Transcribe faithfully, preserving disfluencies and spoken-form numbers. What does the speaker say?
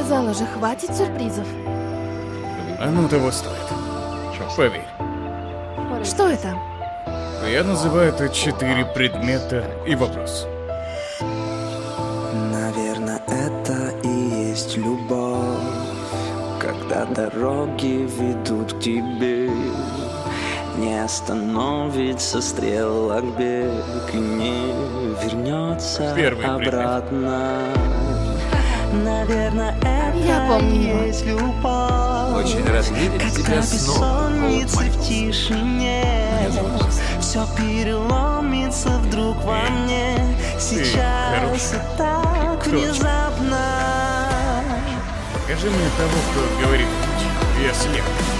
Сказала же, хватит сюрпризов. Оно того стоит. Поверь. Что это? Я называю это четыре предмета и вопрос. Наверное, это и есть любовь, когда дороги ведут к тебе. Не остановится стрелок бег и не вернется Первый обратно. Наверное, это Я помню и его. есть любовь. Очень рад видеть тебя Когда снова, Коул бессонница в Майклс. тишине, все переломится вдруг во мне. Сейчас хороший. так Кто? внезапно. Скажи мне того, кто говорит, я слеп.